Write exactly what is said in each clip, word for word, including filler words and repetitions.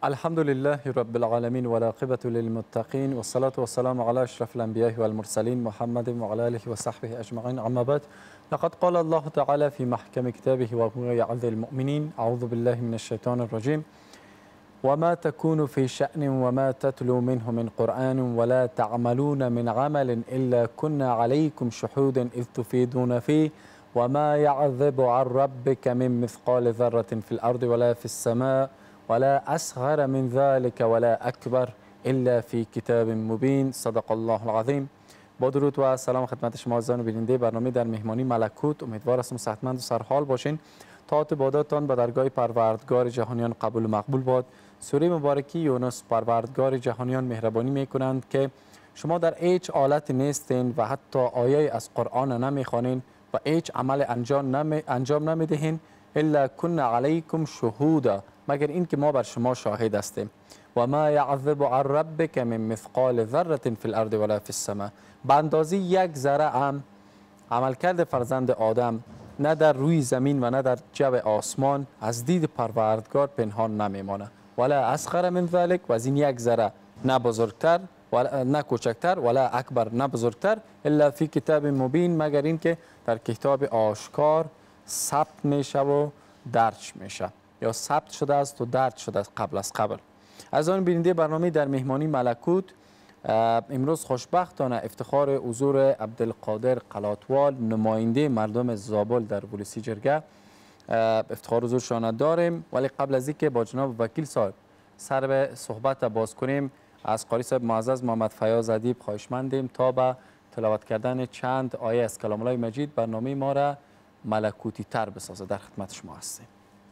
الحمد لله رب العالمين والعاقبة للمتقين والصلاة والسلام على أشرف الأنبياء والمرسلين محمد وعلى آله وصحبه أجمعين. أما بعد، لقد قال الله تعالى في محكم كتابه وهو يعظ المؤمنين: أعوذ بالله من الشيطان الرجيم. وما تكون في شأن وما تتلو منه من قرآن ولا تعملون من عمل إلا كنا عليكم شهودا إذ تفيدون فيه وما يعذب عن ربك من مثقال ذرة في الأرض ولا في السماء ولا أصغر من ذلك ولا أكبر إلا في کتاب مبین. صدق الله العظیم. با درود و سلام خدمت شما عزیزان بیننده برنامه در مهمانی ملکوت. امیدوار هستم صحتمند و سرحال باشین. طاعت عباداتتان به درگاه پروردگار جهانیان قبول و مقبول باد. سوره مبارکی یونس: پروردگار جهانیان مهربانی میکنند که شما در هیچ حالت نیستین و حتی آیه از قرآن نمیخوانین و هیچ عمل انجام نمی انجام نمیدهین الا کنا علیکم شهودا، مگر اینکه ما بر شما شاهد هستیم. و ما یعذب عن ربک من مثقال ذره فی الارض ولا فی السماء، به اندازه یک ذره هم عملکرد فرزند آدم نه در روی زمین و نه در جو آسمان از دید پروردگار پنهان نمیمانه. ولا اصغر من ذلک، و از این یک ذره نه بزرگتر ولا نه کوچکتر ولا اکبر نه بزرگتر الا فی کتاب مبین، مگر اینکه در کتاب آشکار ثبت میشه و درج میشه، یا ثبت شده است و درج شده است قبل از قبل. از آن بیننده برنامه در مهمانی ملکوت، امروز خوشبختانه افتخار حضور عبدالقادر قلاتوال، نماینده مردم زابل در ولسی جرگه، افتخار حضورشان داریم. ولی قبل از اینکه با جناب وکیل صاحب سر به صحبت باز کنیم، از قاری صاحب معزز محمد فیاض ادیب خواهشمندیم تا به تلاوت کردن چند آیه از کلام الله مجید برنامه ما را ملکوتی تر بسازه. در خدمت شما هستیم.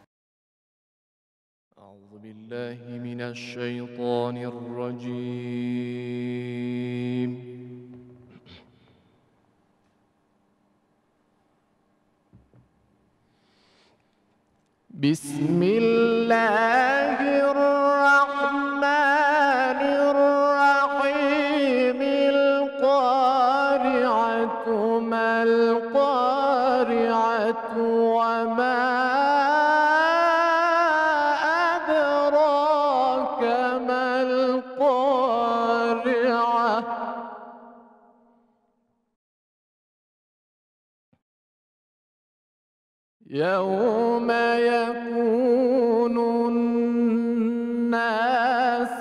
أعوذ بالله من الشيطان الرجيم. بسم الله الرحمن الرحيم. القارعة ما القارعة وما يوم يكون الناس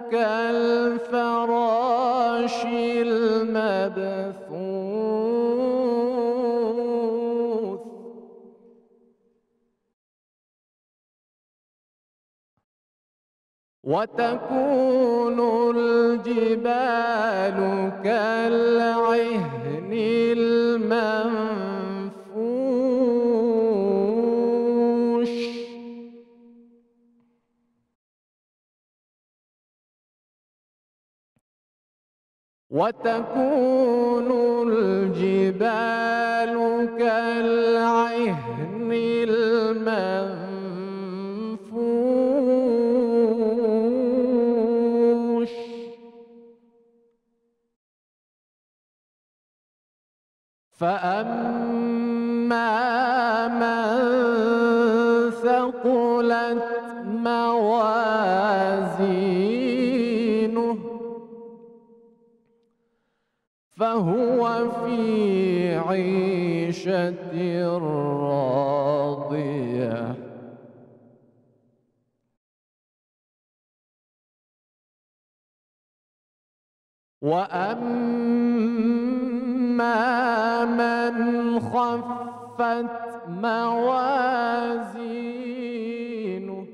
كالفراش المبثوث وتكون الجبال كالعهن المنفوش وتكون الجبال كالعهن المنفوش فأما من ثقلت موازينه فهو في عيشة راضية وأما من خفت موازينه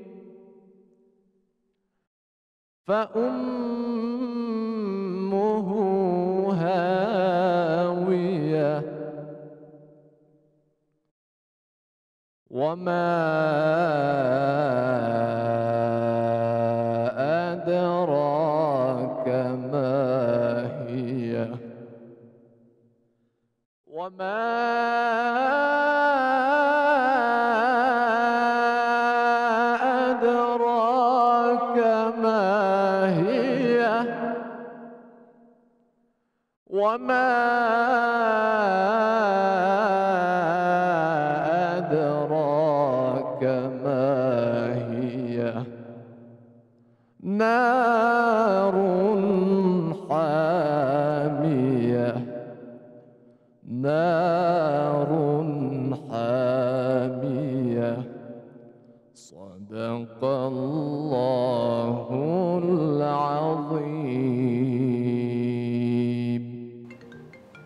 فأمه هاوية وما أدراك ما هي وما أدراك ما هي وما أدراك ما هي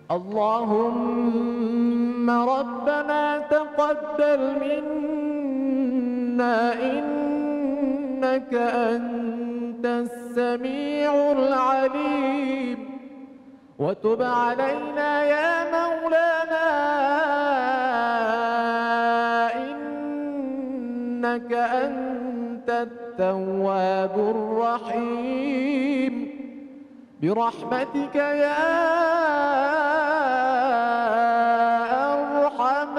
اللهم ربنا تقبل منا إنك أنت السميع العليم وتب علينا يا مولانا إنك أنت التواب الرحيم برحمتك يا أرحم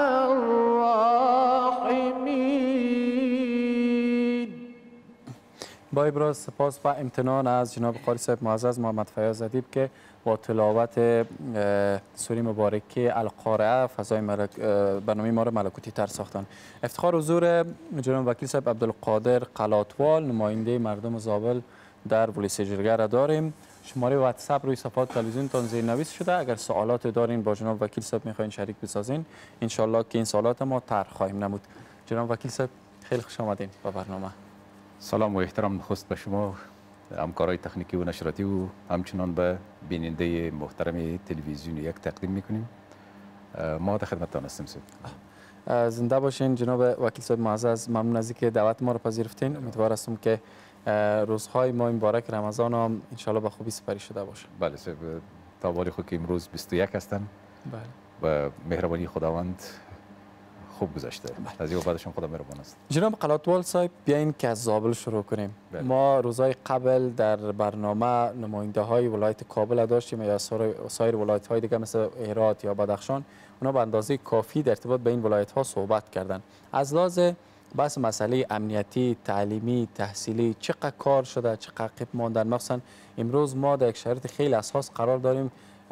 الراحمين. با ابراز سپاس و امتنان از جناب قاری صاحب معزز محمد فیاض ادیب که با تلاوت سوره مبارکه القارعه فضای ملک برنامه ما را ملکوتی تر ساختن. افتخار حضور جناب وکیل صاحب عبدالقادر قلاتوال نماینده مردم زابل در ولایت جرگه را داریم. شماره واتساپ روی صفحات تلویزیونتان زیرنویس شده. اگر سوالات دارین با جناب وکیل صاحب میخواین شریک بسازین ان شاء الله که این سوالات ما طرح خواهیم نمود. جناب وکیل صاحب خیلی خوش آمدین به برنامه. سلام و احترام نخست به شما همکارای تکنیکی و نشراتی و همچنان به بیننده محترم تلویزیون یک تقدیم میکنیم. ما در خدمتتان هستیم. زنده باشین جناب وکیل صاحب معزز، ممنون از اینکه دعوت ما را پذیرفتین. امیدوار هستم که روزهای ماه مبارک رمضان هم ان شاء الله به خوبی سپری شده باشه. بله صاحب، تا ولی خود که امروز بیست و یک هستن. بله. و مهربانی خداوند خوب گذشته. از این بعدش هم خدا مهربان است. جناب قلاتوال صاحب، بیاین که از زابل شروع کنیم. بله. ما روزهای قبل در برنامه نماینده های ولایت کابل داشتیم یا سایر ولایت های دیگه مثل هرات یا بدخشان. اونا به اندازه کافی در ارتباط به این ولایت ها صحبت کردن. از لحاظ بس مسئله امنیتی، تعلیمی، تحصیلی چقدر کار شده، چقدر قیب ماندن. مثلا امروز ما در یک شرایط خیلی اساس قرار داریم.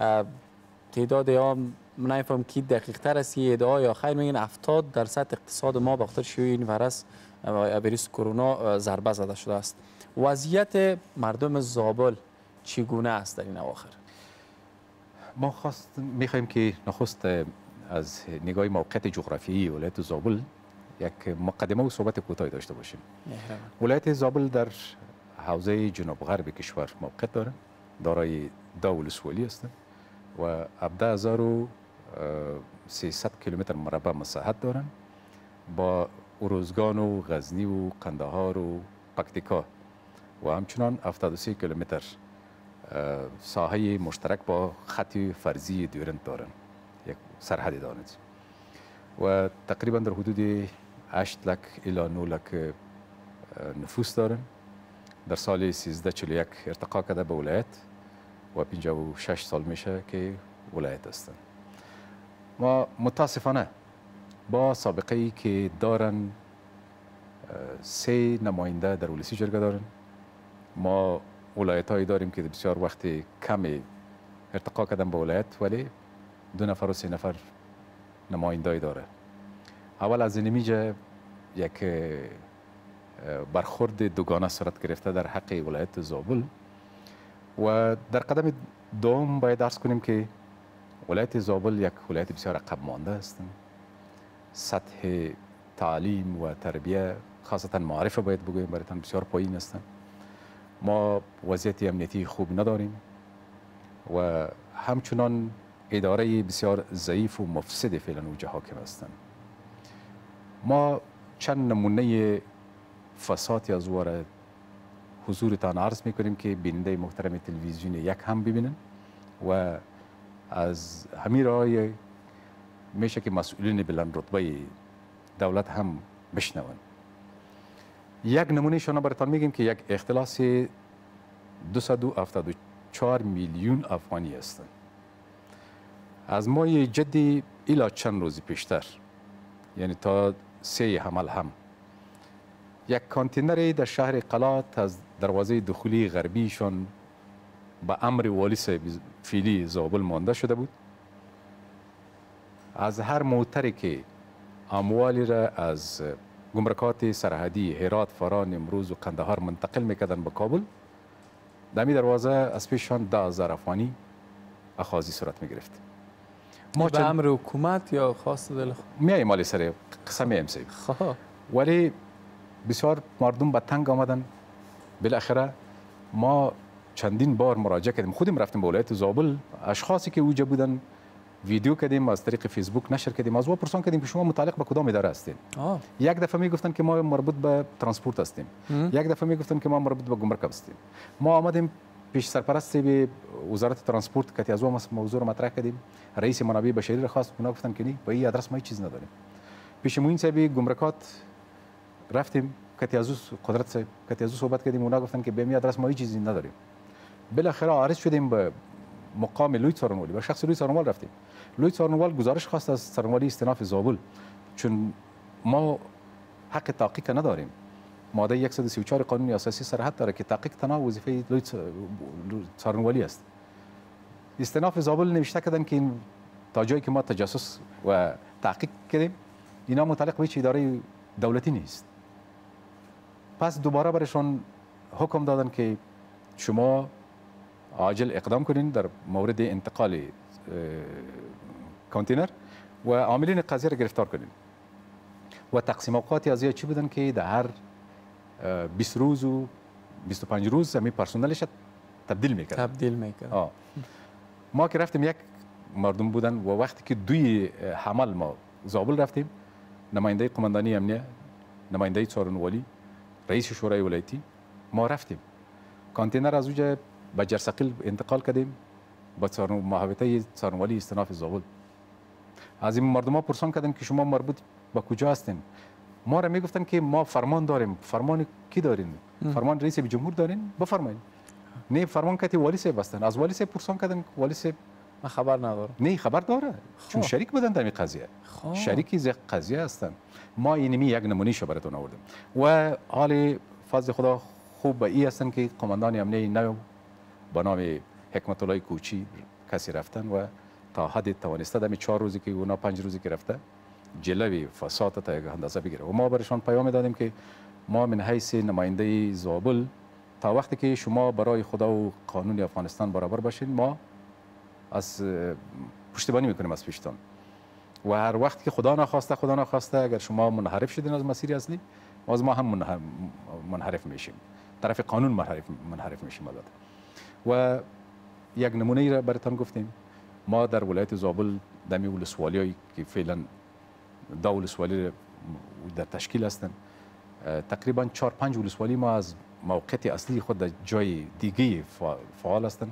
تعداد یا نمیفهم کی دقیق تر است ادعا یا خیر میگن هفتاد درصد اقتصاد ما به خاطر شیوع این ویروس ویروس کرونا ضربه زده شده است. وضعیت مردم زابل چگونه است در این اواخر؟ ما خواست میخوایم که نخست از نگاه موقعیت جغرافیایی ولایت زابل یک مقدمه و صحبت کوتاهی داشته باشیم. ولایت زابل در حوزه جنوب غرب کشور موقعیت داره، دارای دو ولسوالی است و هفده هزار و سیصد کیلومتر مربع مساحت دارند با اروزگان و غزنی و قندهار و پکتیکا و همچنان هفتاد و سه کیلومتر ساحه مشترک با خط فرضی دیورند دارند، یک سرحد دارند و تقریبا در حدود هشت لک الی نه لک نفوس دارند. در سال سیزده چهل و یک ارتقا کرده به ولایت و پنجاه و شش سال میشه که ولایت هستند. ما متاسفانه با سابقه ای که دارن سه نماینده در ولسی جرگه دارن، ما ولایت هایی داریم که بسیار وقت کمی ارتقا کردن به ولایت ولی دو نفر و سه نفر نماینده داره. اول از اینمیجه یک برخورد دوگانه صورت گرفته در حق ولایت زابل و در قدم دوم باید عرض کنیم که ولایت زابل یک ولایت بسیار عقب مانده است. سطح تعلیم و تربیه خاصتا معرفه باید بگوییم برایتان بسیار پایین است. ما وضعیت امنیتی خوب نداریم و همچنان اداره بسیار ضعیف و مفسد فعلا وجه حاکم هستند. ما چند نمونه فساد از واره حضورتان عرض میکنیم که بیننده محترم تلویزیون یک هم ببینن و از همین راه میشه که مسئولین بلند رتبه دولت هم بشنون. یک نمونه شما براتون میگیم که یک اختلاس دویست و هفتاد و چهار میلیون افغانی هستند. از ماه جدی الی چند روز پیشتر یعنی تا سه حمل هم یک کانتینر در شهر قلات از دروازه دخولی غربیشان به امر والی فیلی زابل مانده شده بود. از هر موتری که اموالی را از گمرکات سرحدی هرات، فران، امروز و قندهار منتقل میکردن به کابل، دمی دروازه از پیششان ده هزار افغانی اخاذی صورت میگرفت. ما به امر حکومت یا خاص دل خود؟ میای مالی سر قسم میم سی. ولی بسیار مردم به تنگ آمدن. بالاخره ما چندین بار مراجعه کردیم، خودم رفتیم به ولایت زابل، اشخاصی که اوجا بودن ویدیو کردیم، از طریق فیسبوک نشر کردیم، از او پرسان کردیم که شما متعلق به کدام اداره هستین. آه. یک دفعه میگفتن که ما مربوط به ترانسپورت هستیم، یک دفعه میگفتن که ما مربوط به گمرک هستیم. ما آمدیم پیش سرپرست به وزارت ترانسپورت که از اون موضوع رو مطرح کردیم، رئیس منابع بشری را خواست، اونا گفتن که نه، با این آدرس ما هیچ چیز نداریم. پیش موین صاحب گمرکات رفتیم که از او قدرت صاحب که از او صحبت کردیم، اونا گفتن که به این آدرس ما هیچ چیزی نداریم. بالاخره عارض شدیم به مقام لوی څارنوالي، به شخص لوی څارنوال رفتیم. لوی څارنوال گزارش خواست از څارنوالی استیناف زابل، چون ما حق تحقیق نداریم. ماده صد و سی و چهار قانون اساسی صراحت داره که تحقیق تنها وظیفه لوی څارنوالی است. استیناف زابل نوشته کردن که این تا جایی که ما تجسس و تحقیق کردیم اینا متعلق به هیچ اداره دولتی نیست. پس دوباره برشان حکم دادن که شما عاجل اقدام کنین در مورد انتقال کانتینر و عاملین قضیه را گرفتار کنین. و تقسیم اوقات از چی بودن که در هر بیست روز و بیست و پنج روز همین پرسنلش تبدیل میکرد. تبدیل میکرد. آه. ما که رفتیم یک مردم بودن و وقتی که دوی حمل ما زابل رفتیم، نماینده قماندانی امنیه، نماینده څارنوالی، رئیس شورای ولایتی، ما رفتیم. کانتینر از اونجا به جرثقیل انتقال کردیم با محوطه څارنوالی استیناف زابل. از این مردم ها پرسان کردیم که شما مربوط به کجا هستین؟ ما را میگفتن که ما فرمان داریم. فرمان کی دارین؟ فرمان رئیس جمهور دارین؟ بفرمایید. نه فرمان کتی والی صاحب هستن. از والی صاحب پرسان کردن والی صاحب من خبر ندارم. نه خبر داره، چون شریک بودن در این قضیه. شریکی ز قضیه هستن. ما اینمی یک نمونه شو براتون آوردیم. و حال فضل خدا خوب به ای هستن که قماندان امنیه نو به نام حکمت الله کوچی کسی رفتن و تا حد توانسته در چهار روزی که اونا پنج روزی که رفته جلوی فساد تا یک اندازه بگیره. و ما برشان پیام دادیم که ما من حیث نماینده زابل تا وقتی که شما برای خدا و قانون افغانستان برابر باشین ما از پشتیبانی میکنیم از پیشتان. و هر وقت که خدا نخواسته خدا نخواسته اگر شما منحرف شدین از مسیر اصلی، از ما هم منحرف میشیم، طرف قانون منحرف منحرف میشیم. البته و یک نمونه را براتون گفتیم. ما در ولایت زابل دمی ولسوالیایی که فعلا دو ولسوالی در تشکیل هستند، تقریبا چهار پنج ولسوالی ما از موقعیت اصلی خود در جای دیگه فعال هستند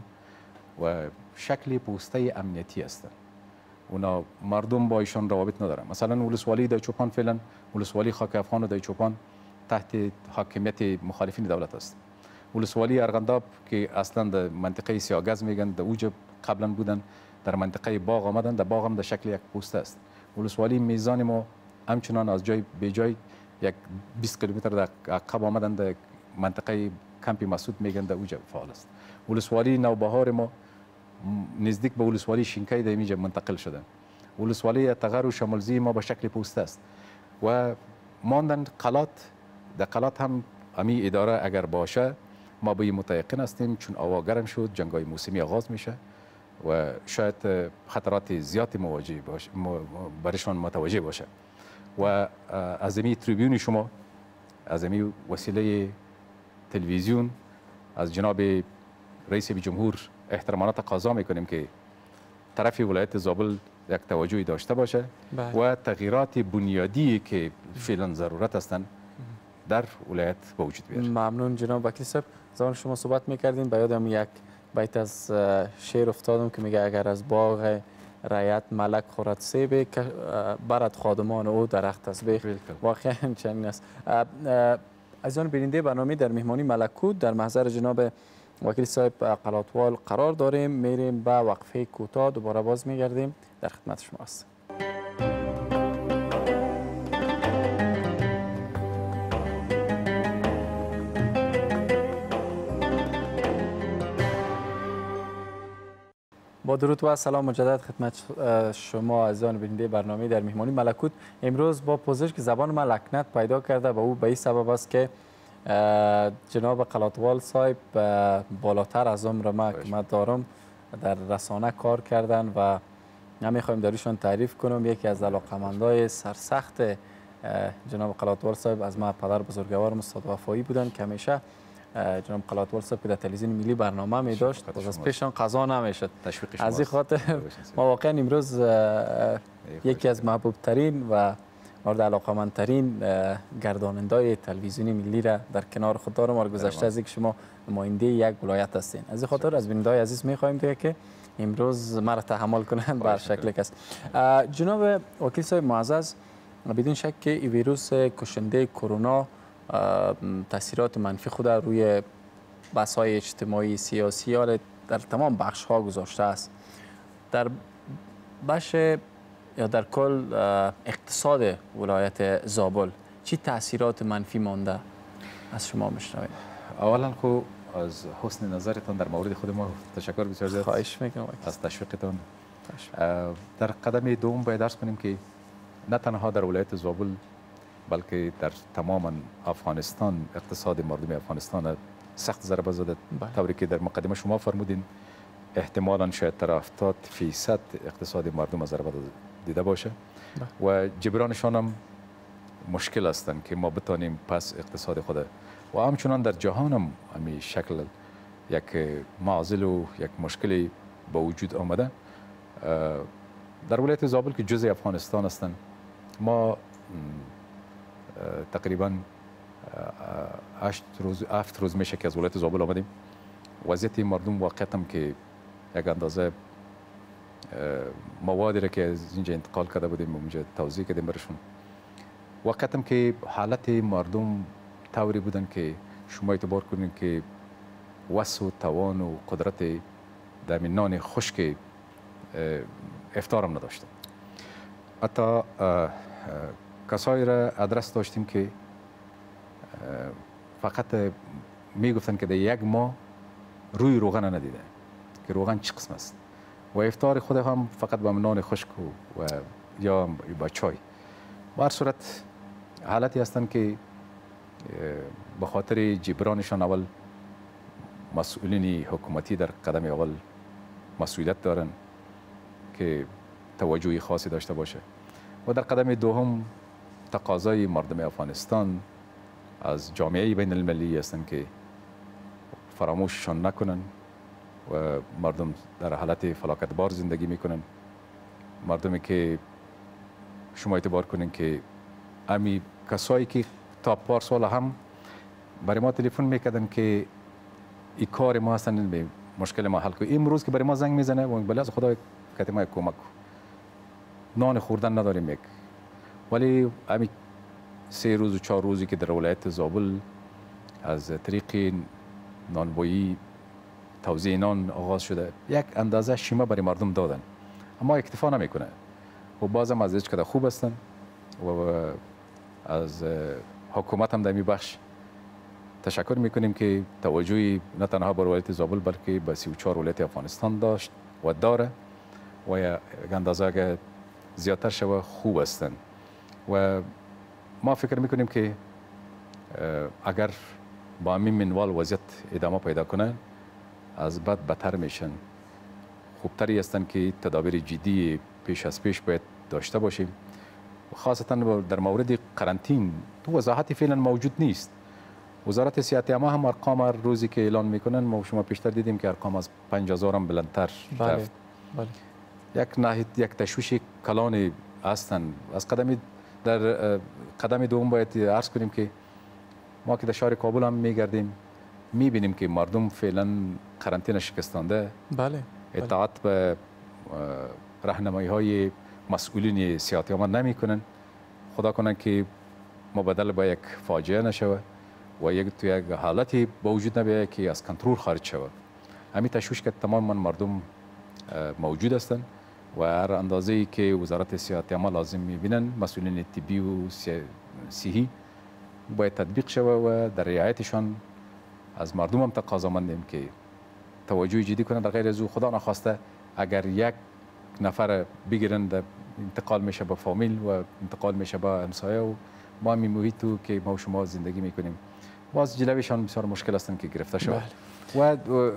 و شکل پوسته امنیتی هستند. اونا مردم با ایشان روابط ندارن. مثلا ولسوالی در چوپان فعلا ولسوالی خاک افغان و در چوپان تحت حاکمیت مخالفین دولت است. ولسوالی ارغنداب که اصلا در منطقه سیاگز میگن در اوج قبلا بودن، در منطقه باغ آمدن، در باغ هم در شکل یک پوسته است. ولسوالی میزان ما همچنان از جای به جای یک بیست کیلومتر در عقب آمدن، در منطقه کمپی مسعود میگن در اوج فعال است. ولسوالی نوبهار ما نزدیک به ولسوالی شینکای در اینجا منتقل شدن. ولسوالی تغر و شمالزی ما به شکل پوسته است و ماندن قلات. در قلات هم امی اداره اگر باشه ما به این متیقن هستیم، چون هوا گرم شد، جنگای موسمی آغاز میشه و شاید خطرات زیادی مواجه باشه، برشان متوجه باشه. و از امی تریبیون شما، از امی وسیله تلویزیون، از جناب رئیس جمهور احترامات تقاضا میکنیم که طرف ولایت زابل یک توجهی داشته باشه بله. و تغییرات بنیادی که فعلا ضرورت هستند در ولایت به وجود بیاره. ممنون جناب وکیل صاحب. زمان شما صحبت میکردین به یادم یک بیت از شعر افتادم که میگه اگر از باغ رعیت ملک خورد سیب برد خادمان او درخت تسبیح. واقعا چنین است. عزیزان بیننده برنامه در مهمانی ملکوت در محضر جناب وکیل صاحب قلاتوال قرار داریم. میریم به وقفه کوتاه، دوباره باز میگردیم، در خدمت شما است. با درود و سلام مجدد خدمت شما عزیزان بیننده برنامه در مهمانی ملکوت. امروز با پزشک زبان ما لکنت پیدا کرده و او به این سبب است که جناب قلاتوال صاحب بالاتر از عمر ما که من دارم در رسانه کار کردن و نمیخوایم داریشان تعریف کنم. یکی از علاقمندای سرسخت جناب قلاتوال صاحب از ما پدر بزرگوارم استاد وفایی بودن که همیشه جناب قلات صاحب که در تلویزیون ملی برنامه می داشت باز از پیشان قضا نمیشد. از این خاطر ما واقعا امروز یکی از محبوب ترین و مورد علاقه‌مندترین گرداننده تلویزیونی ملی را در کنار خود دارم و گذشته از اینکه شما نماینده یک ولایت هستین. از این خاطر از بیننده‌های عزیز می‌خوایم دیگه که امروز مرا تحمل کنند بر شکل کس. جناب وکیل صاحب معزز، بدون شک که این ویروس کشنده کرونا تاثیرات منفی خود روی بحث‌های اجتماعی سیاسی یا در تمام بخش‌ها گذاشته است. در بخش یا در کل اقتصاد ولایت زابل چی تاثیرات منفی مانده از شما میشنویم؟ اولا خو از حسن نظرتان در مورد خود ما تشکر بسیار زیاد. خواهش میکنم از تشویقتان. در قدم دوم باید درس کنیم که نه تنها در ولایت زابل بلکه در تمام افغانستان اقتصاد مردم افغانستان سخت ضربه زده. طوری که در مقدمه شما فرمودین احتمالاً شاید تا هفتاد فیصد اقتصاد مردم ضربه دیده باشه و جبرانشان هم مشکل هستند که ما بتانیم پس اقتصاد خود و همچنان در جهان هم همین شکل یک معضل و یک مشکلی به وجود آمده. در ولایت زابل که جزء افغانستان هستند ما تقریبا هشت روز هفت روز میشه که از ولایت زابل آمدیم. وضعیت مردم واقعا که یک اندازه موادی را که از اینجا انتقال کرده بودیم اونجا توزیع کردیم برشون. واقعا که حالت مردم طوری بودن که شما اعتبار کنید که وس و توان و قدرت در نان خشک افطار هم نداشتن. حتی کسایی را ادرس داشتیم که فقط میگفتن که در یک ماه روی روغن ندیده که روغن چه قسم است و افطار خود هم فقط با نان خشک و یا با چای. به هر صورت حالتی هستند که به خاطر جبرانشان اول مسئولین حکومتی در قدم اول مسئولیت دارن که توجهی خاصی داشته باشه و در قدم دوم تقاضای مردم افغانستان از جامعه بین المللی هستند که فراموششان نکنن و مردم در حالت فلاکت بار زندگی میکنن. مردمی که شما اعتبار کنین که امی کسایی که تا پارسال هم برای ما تلفن میکردن که این کار ما هستن به مشکل ما حل کنه. امروز که برای ما زنگ میزنه و بله از خدا کتما کمک نان خوردن نداریم یک، ولی امی سه روز و چهار روزی که در ولایت زابل از طریق نانبویی توزیع نان آغاز شده یک اندازه شیمه برای مردم دادن اما اکتفا نمیکنه و بازم از که خوب هستن و از حکومت هم در می بخش تشکر میکنیم که توجهی نه تنها بر ولایت زابل بلکه به سی و چهار ولایت افغانستان داشت و داره و یک اندازه اگه زیادتر شوه خوب هستن و ما فکر میکنیم که اگر با همین منوال وضعیت ادامه پیدا کنه از بد بدتر میشن. خوبتری هستن که تدابیر جدی پیش از پیش باید داشته باشیم. خاصتا در مورد قرنطین تو وضاحتی فعلا موجود نیست. وزارت صحت عامه هم ارقام روزی که اعلان میکنن ما شما پیشتر دیدیم که ارقام از پنج هزار هم بلندتر رفت. بله. یک ناحیه یک تشویش کلان هستن. از قدم در قدم دوم باید عرض کنیم که ما که در شهر کابل هم میگردیم میبینیم که مردم فعلا قرنطینه شکستانده. بله. اطاعت به راهنمایی های مسئولین صحت عامه نمیکنن. خدا کنن که مبادله با یک فاجعه نشوه و یک تو یک حالتی با وجود نبیه که از کنترل خارج شود. همین تشویش که تمام مردم موجود هستند و هر اندازه‌ای که وزارت صحت عامه لازم می‌بینن مسئولین طبی و صحی باید تطبیق شود و در رعایتشان از مردم هم تقاضا مندیم که توجه جدی کنند. در غیر از او خدا نخواسته اگر یک نفر بگیرند انتقال میشه به فامیل و انتقال میشه به همسایه و ما می محیطو که ما و شما زندگی میکنیم باز جلویشان بسیار مشکل هستند که گرفته شود. و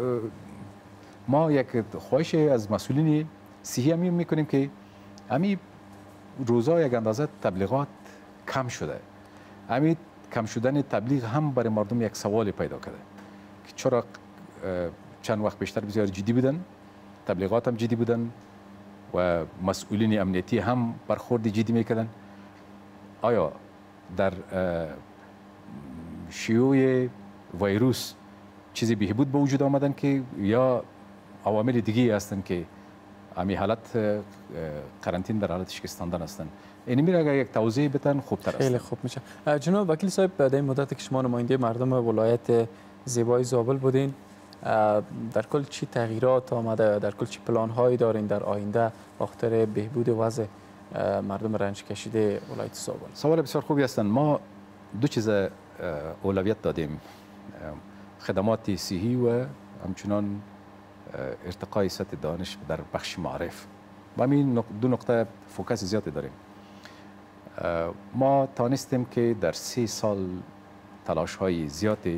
ما یک خواهش از مسئولین صحی هم میکنیم که همین روزا یک اندازه تبلیغات کم شده. همین کم شدن تبلیغ هم برای مردم یک سوال پیدا کرده. چرا چند وقت پیشتر بسیار جدی بودن، تبلیغات هم جدی بودن و مسئولین امنیتی هم برخورد جدی میکردن. آیا در شیوع ویروس چیزی بهبود به وجود آمدن که یا عوامل دیگه هستن که امی حالت قرنطین در حالت شکستاندن هستن؟ این میره اگر یک توضیح بدن خوبتر است. خیلی خوب میشه. جناب وکیل صاحب، در این مدت که شما نماینده مردم ولایت زیبای زابل بودین، در کل چی تغییرات آمده، در کل چی پلان هایی دارین در آینده خاطر بهبود وضع مردم رنج کشیده ولایت زابل؟ سوال بسیار خوبی هستن. ما دو چیز اولویت دادیم، خدمات صحی و همچنان ارتقای سطح دانش در بخش معرف. و همین دو نقطه فوکس زیادی داریم. ما توانستیم که در سه سال تلاش های زیادی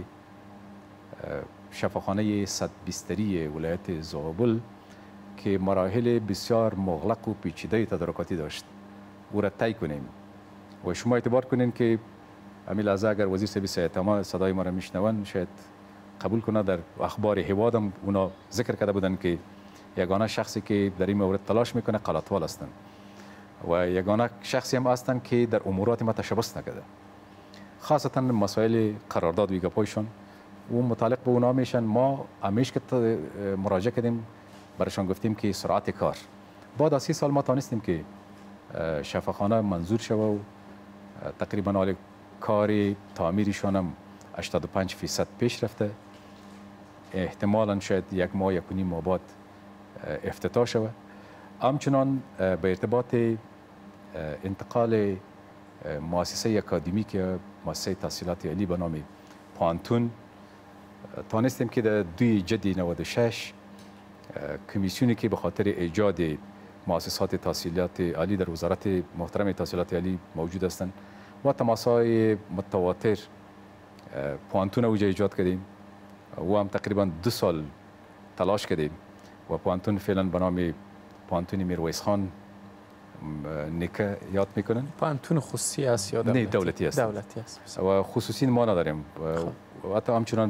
شفاخانه صد بستری ولایت زابل که مراحل بسیار مغلق و پیچیده تدارکاتی داشت او را طی کنیم. و شما اعتبار کنین که همین لحظه اگر وزیر صاحب صحت ما صدای ما را میشنون شاید قبول کنه، در اخبار هوادم اونا ذکر کرده بودن که یگانه شخصی که در این مورد تلاش میکنه قلاتوال هستند و یگانه شخصی هم هستند که در امورات ما تشبث نکرده، خاصتا مسائل قرارداد و گپایشون و متعلق به اونا میشن. ما همیشه که مراجعه کردیم برایشان گفتیم که سرعت کار. بعد از سی سال ما توانستیم که شفاخانه منظور شود و تقریبا حال کار تعمیرشان هم هشتاد و پنج فیصد پیش رفته. احتمالا شاید یک ماه یک و نیم ماه بعد افتتاح شود. همچنان به ارتباط انتقال مؤسسه اکادمیک یا مؤسسه تحصیلات عالی به نام پانتون توانستیم که در دوی جدی نود و شش کمیسیونی که به خاطر ایجاد مؤسسات تحصیلات عالی در وزارت محترم تحصیلات عالی موجود هستند و تماسهای متواتر پانتون اوجه ایجاد کردیم و هم تقریبا دو سال تلاش کردیم و پانتون فعلا به نام پانتون میرویس خان نکه یاد میکنن. پانتون خصوصی است یا دولتی؟ نه دولتی است. دولتی است و خصوصی ما نداریم. و حتی همچنان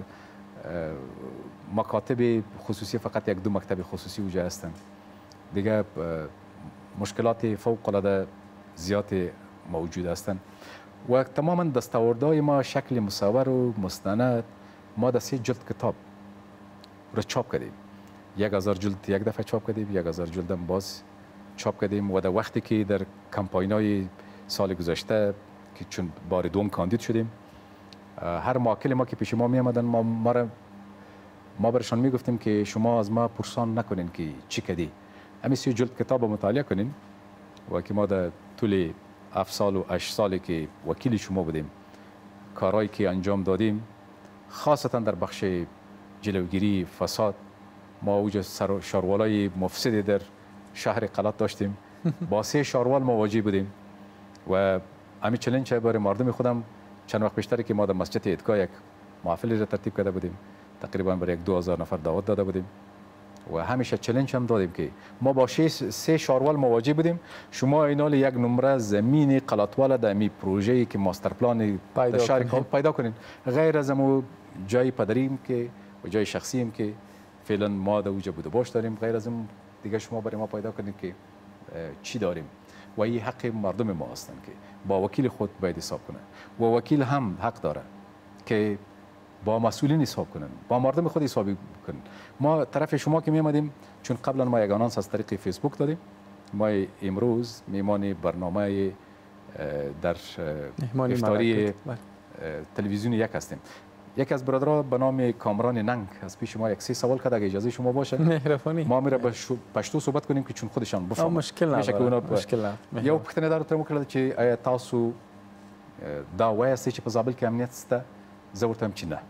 مکاتب خصوصی فقط یک دو مکتب خصوصی اوجه هستند. دیگه مشکلات فوق العاده زیاد موجود هستند و تماما دستاوردهای ما شکل مصور و مستند ما در سه جلد کتاب را چاپ کردیم. یک هزار جلد یک دفعه چاپ کردیم، یک هزار جلد هم باز چاپ کردیم و در وقتی که در کمپاینای سال گذشته که چون بار دوم کاندید شدیم، هر موکل ما که پیش ما می آمدن ما ما, را ما برشان می گفتیم که شما از ما پرسان نکنین که چی کردی، همین سی جلد کتاب مطالعه کنین و که ما در طول هفت سال و هشت سالی که وکیل شما بودیم کارهایی که انجام دادیم، خاصتا در بخش جلوگیری فساد ما اوج شاروالای مفسدی در شهر قلات داشتیم. با سه شاروال مواجه بودیم و همین چالش برای مردم خودم چند وقت پیشتر که ما در مسجد اتکا یک محفلی را ترتیب کرده بودیم، تقریبا برای یک دو هزار نفر دعوت داده بودیم و همیشه چالش هم دادیم که ما با سه شاروال مواجه بودیم، شما اینال یک نمره زمین قلاتوال در می پروژه‌ای که ماستر پلان در شهر پیدا کنین، غیر از مو جای پدریم که و جای شخصیم که فعلا ما در اوجه بوده باش داریم، غیر از اون دیگه شما برای ما پیدا کنید که چی داریم و این حق مردم ما هستن که با وکیل خود باید حساب کنه و وکیل هم حق داره که با مسئولین حساب کنن، با مردم خود حساب کنن. ما طرف شما که می آمدیم، چون قبلا ما یک آنانس از طریق فیسبوک دادیم، ما امروز میمان برنامه در افطاری تلویزیون یک هستیم. یکی از برادرها به نام کامران ننگ از پیش ما یک سه سوال کرد، اگه اجازه شما باشه مهربانی ما میره به پشتو صحبت کنیم که چون خودشان بفهمن. مشکل نداره. مشکل نداره. یو پختنه دار تر مکړه چې آیا تاسو دا وایي چې په زابل کې امنیت شته؟ زه ورته هم چې نه،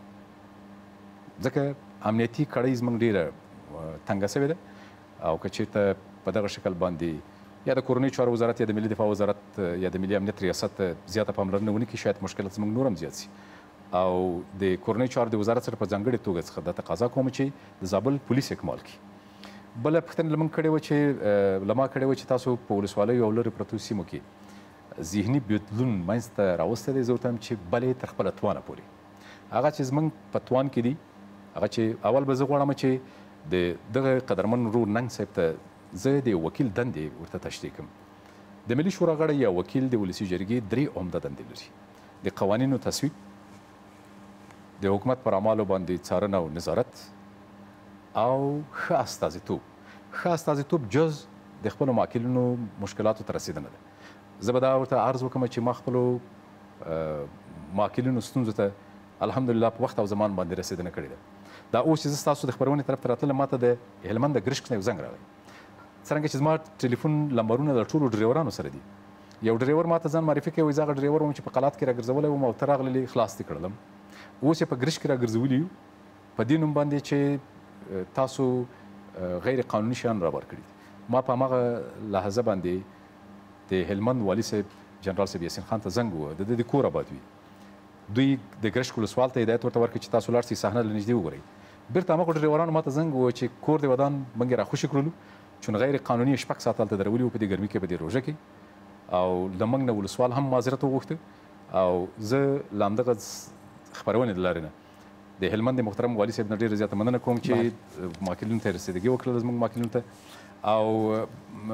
ځکه امنیتي کړۍ زموږ ډېره تنګه شوې ده او که چېرته په دغه شکل باندې یا د کورنۍ چارو وزارت یا د ملي دفاع وزارت یا د ملي امنیت ریاست زیاته پاملرنه ونه کړي، شاید مشکلات زموږ نور هم زیات شي. او د کورنۍ چارو د وزارت سره په ځانګړې توګه څخه دا تقاضا کوم چې د زابل پولیس اکمال کړي. بله پوښتنه له موږ کړې وه چې له ما کړې وه چې تاسو په ولسوالیو او لرې پرتو سیمو کې ذهني بدلون منځته راوستی دی. زه ورته وایم چې بلې تر خپله توانه پورې هغه چې زموږ په توان کې دي هغه چې اول به زه غواړم چې د دغه قدرمن ورور ننګ صاحب ته زه د وکیل دندې ورته تشریح کړم. د ملي شورا غړی یا وکیل د ولسي جرګې درې عمده دندې لري: د قوانینو تصویب، د حکومت پر اعمالو باندې څارنه او نظارت، او ښه استازیتوب. ښه استازیتوب جز د خپلو معقولینو مشکلاتو ته رسیدنه ده. زه به دا ورته عرض وکړم چې ما خپلو معقولینو ستونزو ته الحمدلله په وخت او زمان باندې رسیدنه کړې ده. دا اوس چې زه ستاسو د خپرونې طرف ته راتلم، ما ته د هلمند د ګرشک نه یو زنګ راغی، څرنګه چې زما ټلیفون لمبرونه د ټولو ډریورانو سره دي. یو ډریور ما ته ځان معرفي کوي، وایي زه هغه ډریور وم چې په قلات کې راګرځولی وم او ته راغللې خلاص دې کړلم. اوس یې په ګرشک کې راګرځولي یو په دې نوم باندې چې تاسو غیر قانوني شیان رابر کړي دي. ما په هماغه لحظه باندې د هلمند والي صاحب جنرال صاحب یاسین خان ته زنګ ووهه، د ده د کور آباد وي. دوی د ګرشک ولسوال ته هدایت ورته ورکړي چې تاسو لاړ شئ صحنه له نږدې وګورئ. بېرته هماغو ډریورانو ما ته زنګ ووهه چې کور دې ودان موږ یې راخوشي کړلو، چون غیر قانوني شپږ ساعته هلته درولي وو په دې ګرمي کې په دې روژه کې، او له موږ نه ولسوال هم معذرت وغوښته. او زه له همدغه خپرونې د لارې نه د هلمند د محترم والي صاحب نه ډېره زیاته مننه کوم چې معقولینو ته یې رسېدګي وکړله زموږ معقولینو ته. او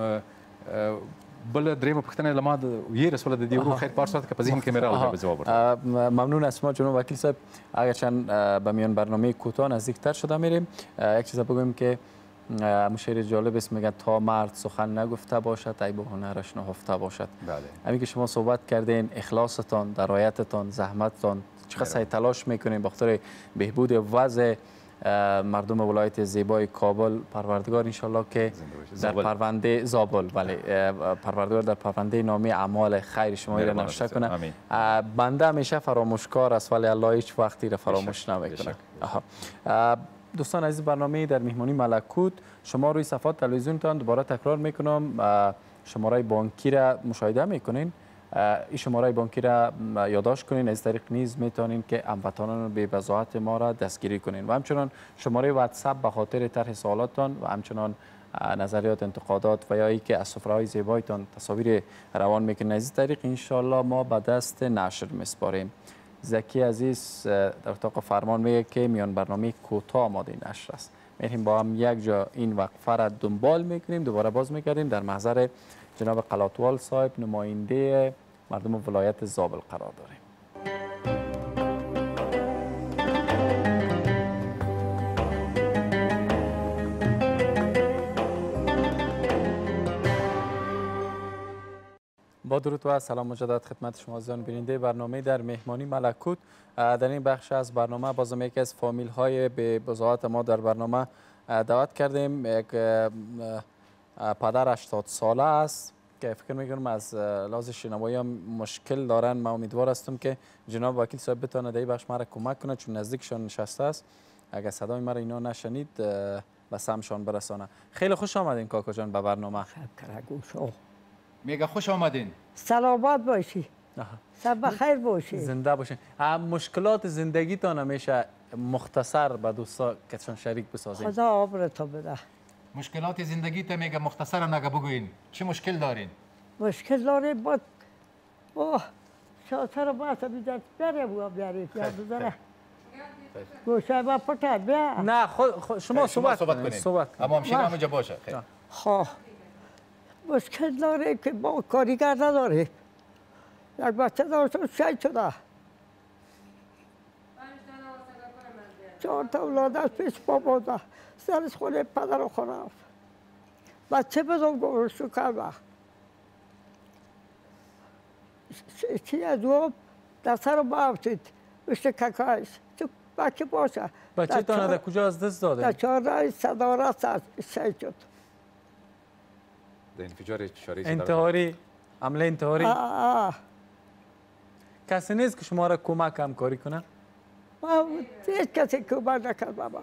بله درېیمه پوښتنه له ما یې رسوله د دې ورور خیر په هر صورت که په ذهن کې مې راغله به جواب ورکړم. ممنون از شما جناب وکیل صاحب. اگرچند به میان برنامه کوتاه نزدیکتر شده میریم، یک چیز بگویم که مشاهیر جالب است، میگه تا مرد سخن نگفته باشد عیب هنرش نهفته باشد. بله. همین که شما صحبت کردین، اخلاصتان، درایتتان، زحمتتان، چقدر سعی تلاش میکنین به خاطر بهبود وضع مردم ولایت زیبای کابل. پروردگار انشالله که در پرونده زابل، بله، پروردگار در پرونده نامی اعمال خیر شما را نوشته کنه. بنده همیشه فراموشکار است ولی الله هیچ وقتی را فراموش نمیکنه. دوستان عزیز، برنامه در مهمانی ملکوت شما روی صفحات تلویزیونتان دوباره تکرار میکنم، شماره بانکی را مشاهده میکنین. این شماره بانکی را یادداشت کنین، از طریق نیز میتونین که هموطنان بی وضاحت ما را دستگیری کنین. و همچنان شماره واتساپ به خاطر طرح سوالاتتان و همچنان نظریات، انتقادات و یا ای که از سفره‌های زیبایتان تصاویر روان میکنین، از این طریق انشالله ما به دست نشر میسپاریم. زکی عزیز در اتاق فرمان میگه که میان برنامه کوتاه آماده نشر است. میریم با هم یک جا این وقفه را دنبال میکنیم، دوباره باز میکردیم در محضر جناب قلاتوال صاحب نماینده مردم ولایت زابل قرار داریم. با درود و سلام مجدد خدمت شما عزیزان بیننده برنامه در مهمانی ملکوت. در این بخش از برنامه بازم یکی از فامیل های به وضاحت ما در برنامه دعوت کردیم. یک پدر هشتاد ساله است که فکر میکنم از لحاظ شنوایی هم مشکل دارن. من امیدوار هستم که جناب وکیل صاحب بتونه در این بخش مرا کمک کنه، چون نزدیکشان نشسته است. اگر صدای مرا اینا نشنید به سمشان برسانه. خیلی خوش آمدین کاکا جان به برنامه. میگه خوش آمدین. سلامت باشی. سب بخیر باشی. زنده باشین. مشکلات زندگیتان همیشه مختصر به دوستا کتشان شریک بسازین. خدا عمرتو بده. مشکلات زندگیت میگه مختصر نگه بگوین. چه مشکل دارین؟ مشکل داریم با اوه شاتر با تا بیاد بره بو بیاری یا بذاره. گوشه با پتا بیا. نه خود شما صحبت کنید. صحبت اما همشین همونجا باشه. خب مشکل داره که با کاریگر نداره. یک بچه داشتم شهید شده. چهار تا اولادش پیش بابا ده. سرش خونه پدر و خونه هست. بچه بدون گوشو کرده. چی از او در سر با افتید. بشت ککایش. تو بچه باشه. بچه تانه در کجا از دست داده؟ در چهارراه صدارت شهید شد. انفجار شاری انتحاری، عمله انتحاری. کسی نیست که شما را کمک همکاری کنه؟ هیچ کسی کمک نکرد بابا.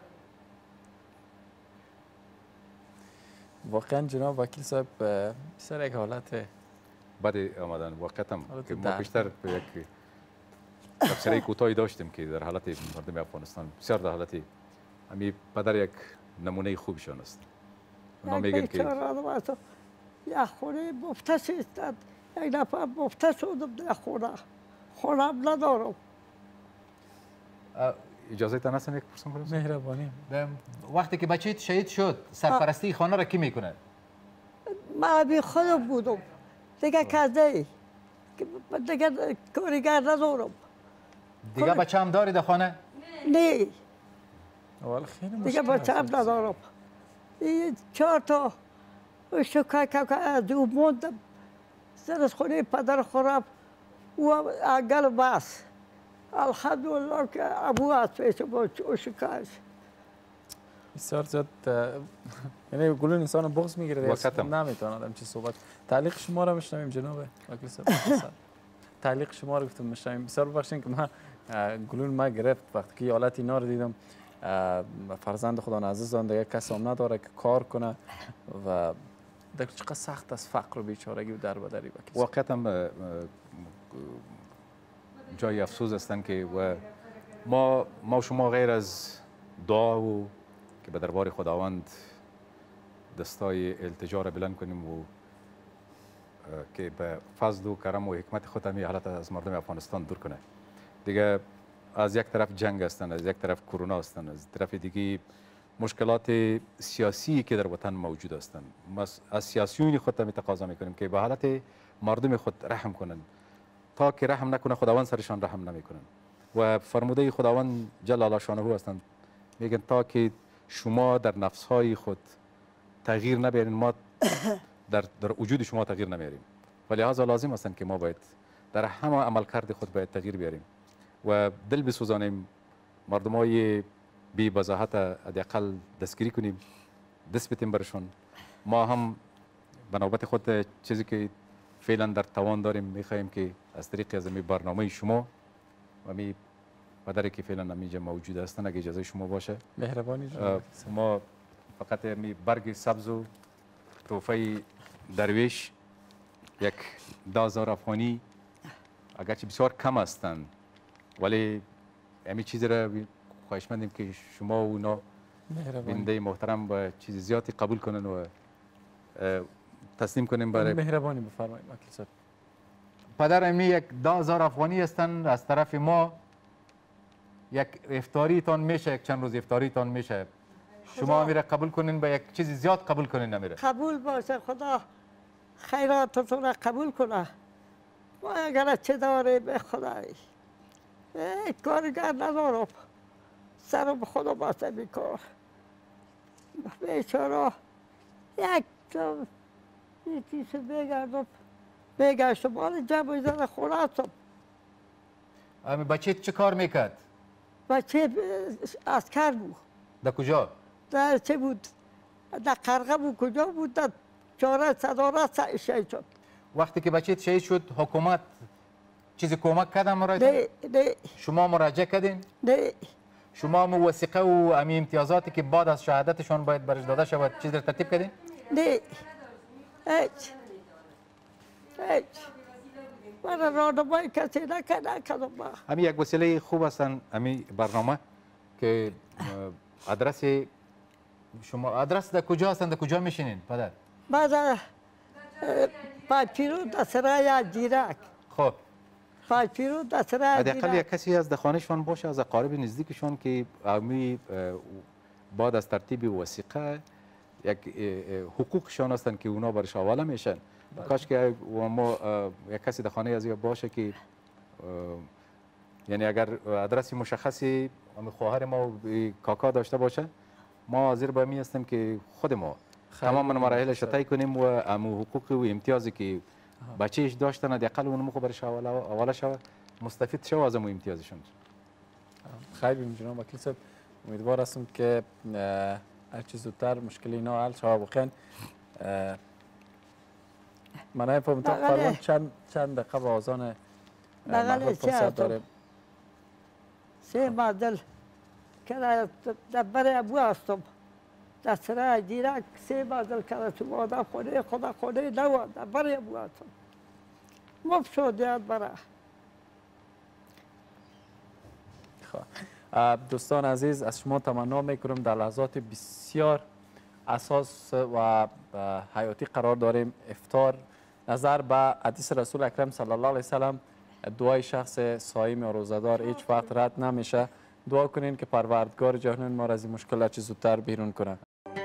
واقعا جناب وکیل صاحب بسیار یک حالت بعد آمدن واقعا که ما بیشتر یک تبصره کوتاهی داشتیم که در حالت مردم افغانستان بسیار در حالت همی پدر یک نمونه خوبشان است. اونا میگن که یک خونه مفتش استاد، یک نفر مفتش شدم در خونه، خونم ندارم. اجازه تان هستم یک پرسم کنم؟ مهربانی. وقتی که بچه شهید شد سرپرستی خانه را کی میکنه؟ من بی خودم بودم دیگه کسی دیگه کاریگر ندارم. دیگه بچه هم داری در خانه؟ نه اول خیلی دیگه مشکل بچه هم است. ندارم. این چهار تا شکای که از او موندم سر از خونه پدر خورم و اگل بس الحمدلله که ابو از پیش با شکایش. بسیار زیاد اه، یعنی گلون انسان بغض میگیره وقتم. نمیتونه آدم چی صحبت. تعلیق شما را میشنویم جناب وکیل صاحب. تعلیق شما رو گفتم میشنویم. بسیار ببخشید که من اه، گلون ما گرفت وقتی که حالت اینا رو دیدم. اه، فرزند خدا عزیزان دیگه کس هم نداره که کار کنه و دیگه چقدر سخت است فقر و بیچارگی و دربدری وکیل صاحب. واقعا هم اه، اه، جای افسوس هستند که و ما ما و شما غیر از دعا و که به دربار خداوند دستای التجا را بلند کنیم و اه، که به فضل و کرم و حکمت خود همی حالت از مردم افغانستان دور کنه. دیگه از یک طرف جنگ هستند، از یک طرف کرونا هستند، از طرف دیگه مشکلات سیاسی که در وطن موجود هستند. ما از سیاسیون خود همی تقاضا میکنیم که به حالت مردم خود رحم کنند. تا که رحم نکنه خداوند سرشان رحم نمیکنن و فرموده خداوند جل الله شانه هستند میگن تا که شما در نفسهای خود تغییر نبیارین ما در در وجود شما تغییر نمیاریم ولی لحاظا لازم هستند که ما باید در همه عملکرد خود باید تغییر بیاریم و دل بسوزانیم مردمای بی بضاحت حداقل دستگیری کنیم دست بدیم برشون. ما هم به نوبت خود چیزی که فعلا در توان داریم میخواهیم که از طریق از می برنامه شما و می پدری که فعلا اینجا موجود هستن اگه اجازه شما باشه مهربانی اه، جناب. ما فقط می برگ سبز و توفه درویش یک ده هزار افغانی اگرچه بسیار کم هستند ولی همین چیزی را خواهشمندیم که شما و اونا مهربانی. بنده محترم با چیز زیادی قبول کنن و اه، تسلیم کنیم برای مهربانی بفرمایید وکیل صاحب. پدر امی یک ده هزار افغانی هستند از طرف ما یک افطاری تان میشه یک چند روز افطاری تان میشه شما میره قبول کنین به یک چیزی زیاد قبول کنین نمیره قبول باشه خدا خیراتتون را قبول کنه. ما اگر چه داره به خدای ای کارگر ندارم سرم خدا باشه بیکار بیچاره یک تا یه چیز بگردم بگشتم حالا جمعی زن خونه هستم. امی بچه چه کار میکرد؟ بچه اسکر بود در کجا؟ در چه بود در قرقه بود کجا بود در چاره صدارت شهید شد. وقتی که بچه شهید شد حکومت چیزی کمک کردن مرایت؟ نه نه شما مراجعه کردین؟ نه شما هم وثیقه و امی امتیازاتی که بعد از شهادتشان باید برش داده شود چیز را ترتیب کردین؟ نه هیچ هیچ من راهنمایی کسی نکردم من. همین یک وسیله خوب هستن همین برنامه که اه، آدرس شما آدرس در کجا هستند در کجا میشینین پدر؟ من در پاچیرو در سرای جیرک خب پاچیرو در سرای حداقل یک جیرک کسی از دخانشان باشه از اقارب نزدیکشان که امی بعد از ترتیب وثیقه یک اه، اه، حقوقشان هستند که اونا برش حواله میشن. کاش که و ما اه، یک کسی در خانه از یا باشه که اه، یعنی اگر آدرس مشخصی امی خواهر ما و کاکا داشته باشه ما حاضر به می هستیم که خود ما تمام مراحلش طی کنیم و امو حقوق و امتیازی که بچهش داشتن حداقل اون موقع برش حواله حواله شود مستفید شو از امو امتیازشون. خیلی جناب وکیل صاحب امیدوار هستم که اه، هر چیز زودتر مشکل اینا حل شود. واقعا اه، من نمی‌فهمم تا بله. فرمان چند چند دقیقه به آذان اه، بله، مغرب چه فرصت هستم؟ داره. سه معدل که در بر ابو هستم در سرای جیرک سه معدل که تو مادر خونه خدا خونه نوان در بر ابو هستم مفت شد یاد برای خب. اه، دوستان عزیز از شما تمنا میکنم در لحظات بسیار اساس و اه، حیاتی قرار داریم. افطار نظر به حدیث رسول اکرم صلی الله علیه و سلم دعای شخص صائم و روزدار هیچ وقت رد نمیشه. دعا کنین که پروردگار جهان ما را از این مشکلات چه زودتر بیرون کنه.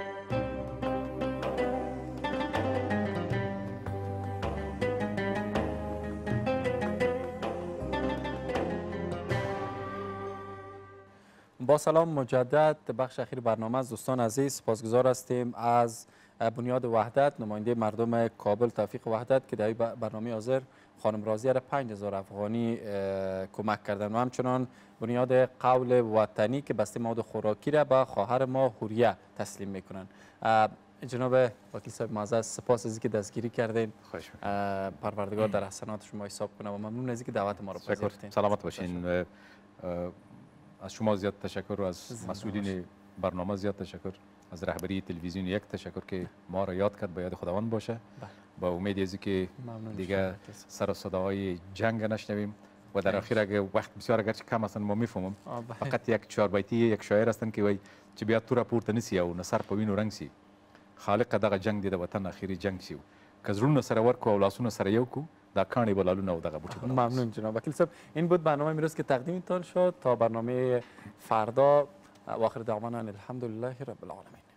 با سلام مجدد، بخش اخیر برنامه از دوستان عزیز سپاسگزار هستیم از بنیاد وحدت، نماینده مردم کابل توفیق وحدت که در این برنامه حاضر خانم راضیه را پنج هزار افغانی کمک کردن و همچنان بنیاد قول وطنی که بسته مواد خوراکی را به خواهر ما حوریه تسلیم میکنن. جناب وکیل صاحب معزز، سپاس از اینکه دستگیری کردین. خوش پروردگار در حسنات شما حساب کنه و ممنون از اینکه دعوت ما رو پذیرفتین. سلامت باشین. از شما زیاد تشکر و از مسئولین برنامه زیاد تشکر، از رهبری تلویزیون یک تشکر که ما را یاد کرد به یاد خداوند باشه. با امید از که دیگه سر و صداهای جنگ نشنویم و در اخیر اگه وقت بسیار اگرچه کم هستن ما میفهمم، فقط یک چهار بیتی یک شاعر هستن که وای چه بیاد تو را پورته نسی او نصر په وینو رنگ سی، خالق دغه جنگ دی د وطن اخیری جنگ سی که زړونه سره ورکو او لاسونه سره یو کو دا کانی بلالونه او دغه بوټي. ممنون جناب وکیل صاحب. این بود برنامه امروز که تقدیمتان شد. تا برنامه فردا و آخر دعوانا الحمدلله رب العالمین.